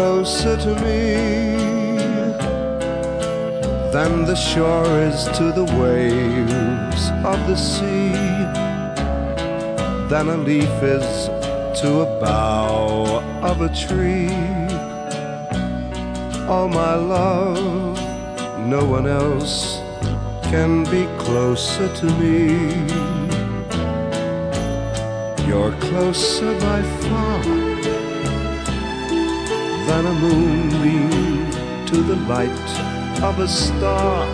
closer to me than the shore is to the waves of the sea, than a leaf is to a bough of a tree. Oh, my love, no one else can be closer to me. You're closer by far than a moonbeam to the light of a star,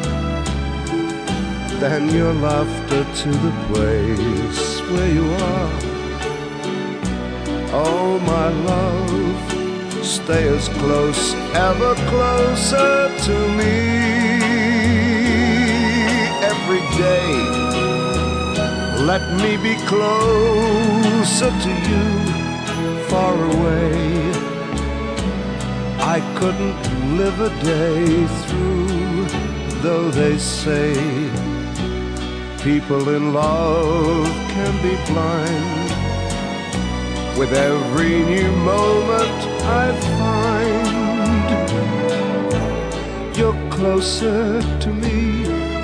than your laughter to the place where you are. Oh, my love, stay as close, ever closer to me. Every day, let me be closer to you, far away. I couldn't live a day through, though they say people in love can be blind. With every new moment I find you're closer to me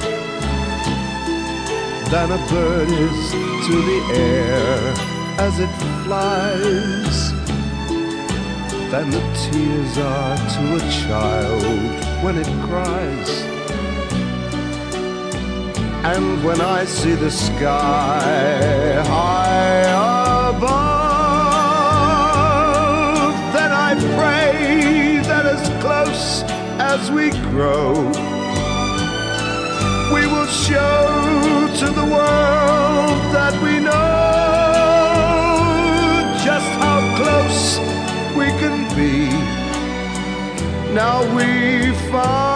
than a bird is to the air as it flies, than the tears are to a child when it cries. And when I see the sky high above, then I pray that as close as we grow, we will show to the world that we know just how close we can be. Now we find